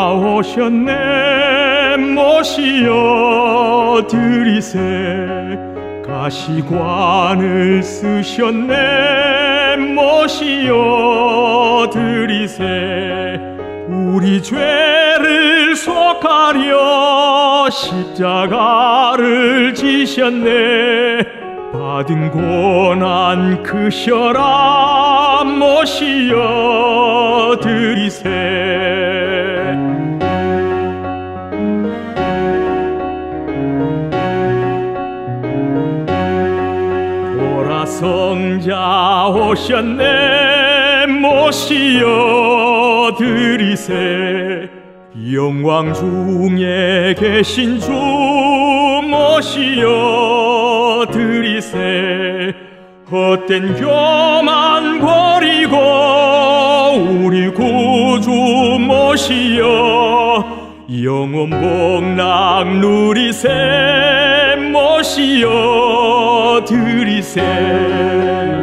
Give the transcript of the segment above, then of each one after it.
오셨네. 모시어 드리세. 가시관을 쓰셨네. 모시어 드리세. 우리 죄를 속하려 십자가를 지셨네. 받은 고난 크셔라. 모시어 드리세. 보라성자 오셨네. 모시어 드리세. 영광 중에 계신 주 모시어 드리세. 헛된 교만 버리고 우리 구주 모시어 영원 복락 누리세. 모시어 드리세.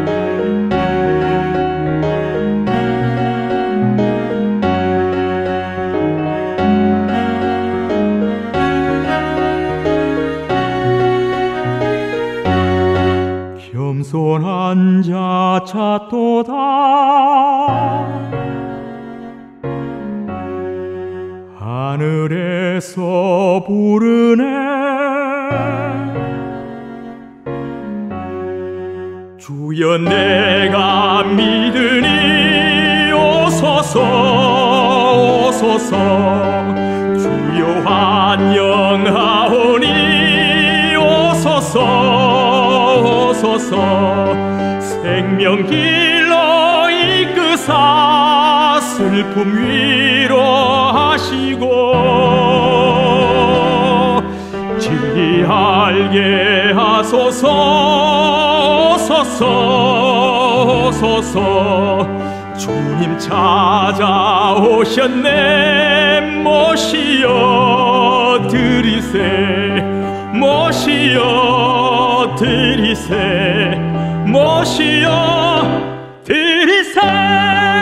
겸손한 자 찾도다. 하늘에서 부르네. 주여 내가 믿으니 오소서 오소서. 주여 환영하오니 오소서 오소서. 생명길로 이끄사 슬픔 위로하시고 진리 알게 하소서. 오소서 오소서. 주님 찾아오셨네. 모시어 드리세. 모시어 드리세. 모시어 드리세.